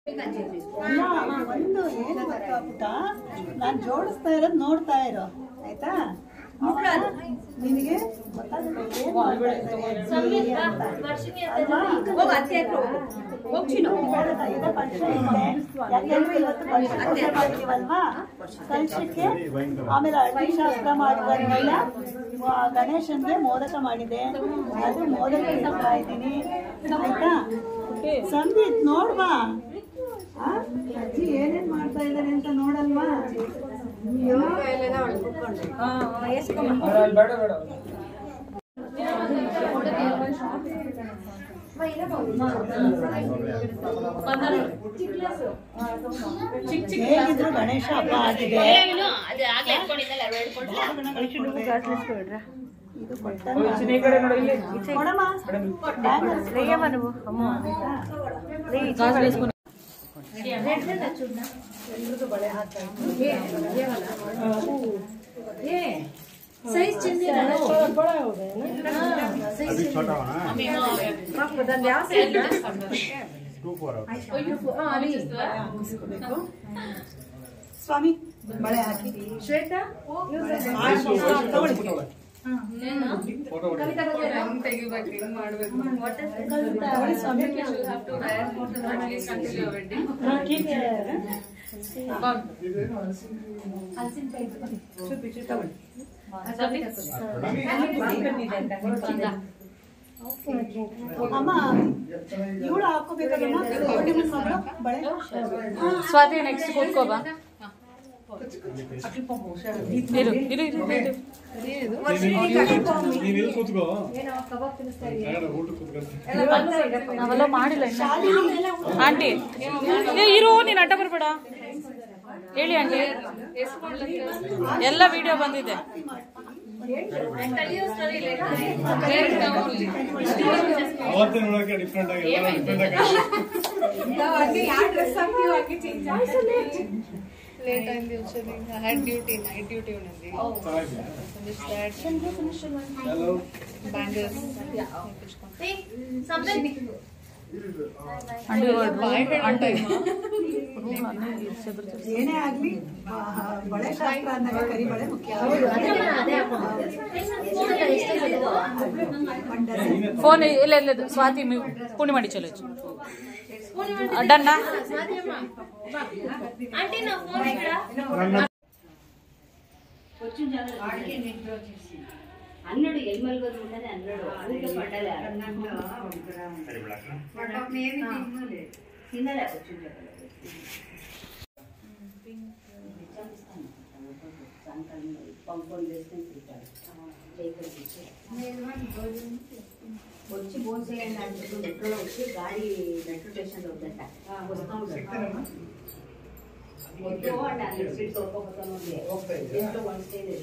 ಒಂದು ಏನು ಗೊತ್ತಾ ಪುಟ್ಟ, ನಾನು ಜೋಡಿಸ್ತಾ ಇರೋದು ನೋಡ್ತಾ ಇರೋ ಆಯ್ತಾ. ನಿನಗೆ ಮಾಡ್ತೀವಲ್ವಾ ಕಲಶಕ್ಕೆ. ಆಮೇಲೆ ಅರಳಿ ಶಾಸ್ತ್ರ ಮಾಡಿದ್ಮೇಲೆ ಗಣೇಶನ್ಗೆ ಮೋದಕ ಮಾಡಿದೆ, ಅದು ಮೋದಕ ಇಡ್ತಾ ಇದ್ದೀನಿ ಆಯ್ತಾ. ಸಂದೀಪ್ ನೋಡ್ವಾ ಅಜ್ಜಿ ಏನೇನ್ ಮಾಡ್ತಾ ಇದ್ದಾರೆ ಅಂತ ನೋಡಲ್ವಾ. ಹೇಗಿದ್ರು ಗಣೇಶ ಹಬ್ಬ ಆಗಿದೆ. ಬಳೆ ಹಾಕ್ತಾ साइज चेंज है ना, बड़ा हो गया ना, साइज छोटा होना आप बता दे आप 24 हां अभी इसको देखो स्वामी बड़े हाकी श्वेता फोटो कविता हम ತೆಗಿಬೇಕು ಏನು ಮಾಡಬೇಕು ವಾಟರ್ स्वामी के have to wear photo at least until your wedding हां ठीक है हलसिन टाइप चुपी तवಳಿ ಅಮ್ಮ ಇವಳು ಹಾಕೋಬೇಕಲ್ಲ ಬಳೆ. ಸ್ವಾತಿ ನೆಕ್ಸ್ಟ್ ಕೂತ್ಕೋ ಬಾ. ನಾವೆಲ್ಲ ಮಾಡಿಲ್ಲ ಆಂಟಿ. ಇರು, ನೀನು ಅಡ್ಡ ಬರ್ಬೇಡ. ಹೇಳಿ ಆಂಟಿ, ಎಲ್ಲ ವಿಡಿಯೋ ಬಂದಿದೆ. లేట్ అయింది వచ్చేది. హెడ్ డ్యూటీ, నైట్ డ్యూటీ ఉన్నది. బ్యాంగిల్స్ ಏನೇ ಆಗ್ಲಿ ಬಳೆ ಶಾಸ್ತ್ರ ಅಂದಾಗ ಕರಿ ಬಳೆ ಮುಖ್ಯ. ಫೋನ್ ಇಲ್ಲ ಇಲ್ಲ ಸ್ವಾತಿ ಪೂರ್ಣಿ ಮಾಡಿ ಚಲೋ ಡನ್ನ అన్నడు ఎల్మల్గదు ఉంటది అన్నడు ఊరికే పడ్డలే తినలే వచ్చింది పంపలు వేసుకొని తింటాడు వచ్చి ఫోన్ చేయండి అంటే మెట్రోలో వచ్చి గాడి మెట్రో స్టేషన్లో ఉందంట వస్తూ ఉంటాడు. వద్దు అంటే అన్ని సీట్స్ ఒక్కొక్కతో ఇంట్లో వన్ స్టే లేదు.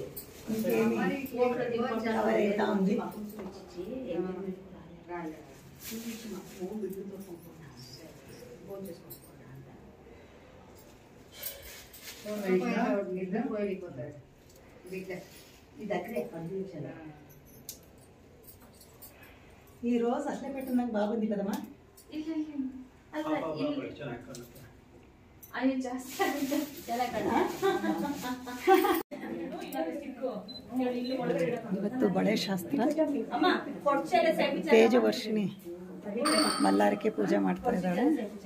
ఈ రోజు అట్లే పెట్టినాక బాగుంది కదమ్మా. ಇವತ್ತು ಬಳೆ ಶಾಸ್ತ್ರ ತೇಜವರ್ಷಿಣಿ ಮಲ್ಲಾರಕ್ಕೆ ಪೂಜೆ ಮಾಡ್ತಾ ಇದ್ದಾಳೆ.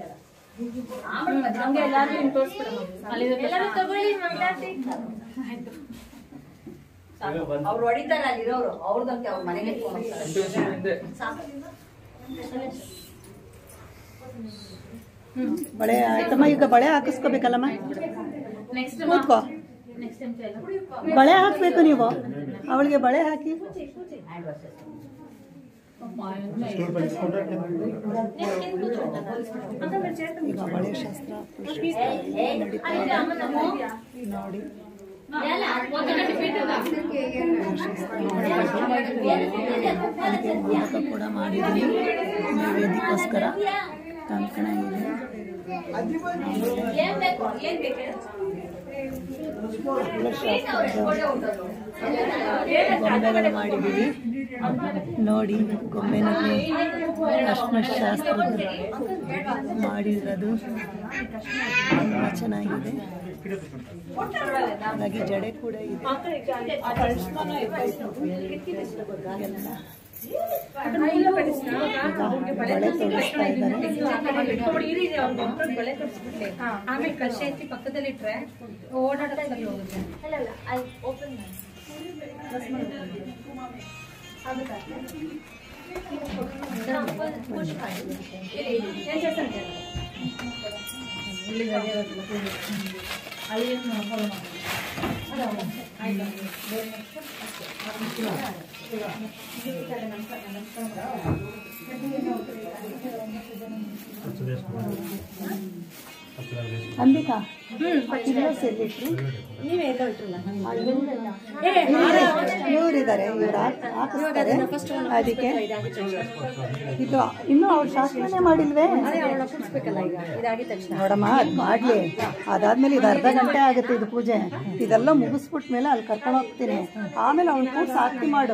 ಅವ್ರು ಹೊಡಿತಾರೆ ಅಲ್ಲಿರೋರು ಅವ್ರದಂತೆ ಅವ್ರ ಮನೆಗೆ ಬಳೆ ಆಯ್ತಮ್ಮ. ಈಗ ಬಳೆ ಹಾಕಿಸ್ಕೋಬೇಕಲ್ಲಮ್ಮ. ಕೂತ್ಕೋ, ಬಳೆ ಹಾಕ್ಬೇಕು ನೀವು. ಅವಳಿಗೆ ಬಳೆ ಹಾಕಿ. ಈಗ ಬಳೆ ಶಾಸ್ತ್ರ ನಡೀತಾ ಇದೆ ನೋಡಿ. ಮೋದಕ ಕೂಡ ಮಾಡಿದ್ದೀನಿ ನೈವೇದ್ಯಕ್ಕೋಸ್ಕರ. ಕಂಕಣ ಇದೆ, ಗೊಂಬೆಗಳು ಮಾಡಿದ್ದೀವಿ. ನೋಡಿ ಗೊಂಬೆನಲ್ಲಿ ಅರ್ಶಿನ ಶಾಸ್ತ್ರದ ಮಾಡಿರೋದು ತುಂಬ ಚೆನ್ನಾಗಿದೆ. ಹಾಗಾಗಿ ಜಡೆ ಕೂಡ ಇದೆ. ಬಳೆ ತೋರಿಸ್ತಾ ಇದ್ದಾರೆ. ಆಮೇಲೆ ಕಳಶ ಎತ್ತಿ ಪಕ್ಕದಲ್ಲಿ ಇಟ್ರೆ ಓಡಾಡೋದೇ ಹೋಗುತ್ತೆ. ಅಂಬಿಕಾ ಸೇರಿಬಿಟ್ರು ಇವರಿದ್ದಾರೆ, ಇವ್ರು ಹಾಕಿಸ್ತಾರೆ. ಅದಕ್ಕೆ ಇದು ಇನ್ನೂ ಅವ್ರು ಶಾಸ್ತ್ರನೇ ಮಾಡಿಲ್ವೇ ನೋಡಮ್ಮ. ಅದು ಮಾಡಲಿ, ಅದಾದ್ಮೇಲೆ ಇದು ಅರ್ಧ ಗಂಟೆ ಆಗುತ್ತೆ ಇದು ಪೂಜೆ. ಇದೆಲ್ಲ ಮುಗಿಸ್ಬಿಟ್ಮೇಲೆ ಅಲ್ಲಿ ಕರ್ಕೊಂಡು ಹೋಗ್ತೀನಿ. ಆಮೇಲೆ ಅವ್ನು ಕೂರ್ಸಿ ಆರತಿ ಮಾಡು.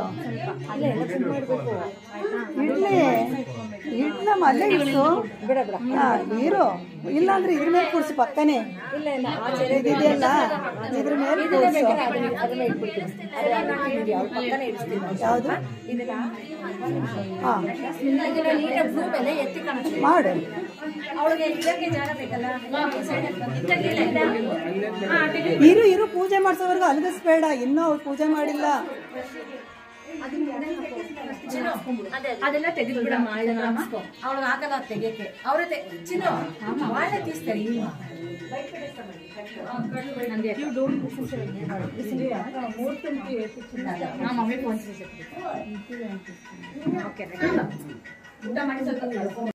ಇಡ್ಲಿ ಇಡ್ಲಮ್ಮ, ಅಲ್ಲೇ ಇಡ್ಸು. ನೀರು ಇಲ್ಲಾಂದ್ರೆ ಇದ್ರ ಮೇಲೆ ಕೂರ್ಸಿ ಪಕ್ಕನೇ ಇದೆಯಲ್ಲ, ಇದ್ರ ಮೇಲೆ ಕೂರ್ಸು. ಯಾವುದು ಮಾಡು. ಇರು ಪೂಜೆ ಮಾಡ್ಸೋವರೆಗೂ ಅಲ್ಗಿಸ್ಬೇಡ. ಇನ್ನೂ ಅವ್ರು ಪೂಜೆ ಮಾಡಿಲ್ಲ. ಅದೆಲ್ಲ ತೆಗೆದ್ಬಿಡಮ್ಮ. ಅವಳಿಗೆ ಆಗಲ್ಲ ತೆಗಿಯಕ್ಕೆ. ಅವ್ರೇ ಚಿನ್ನು ಒಳ್ಳೆ ತೀಸ್ತಾರೆ. ಮಮ್ಮಿ ಫೋನ್ ಊಟ ಮಾಡಿ ಸ್ವಲ್ಪ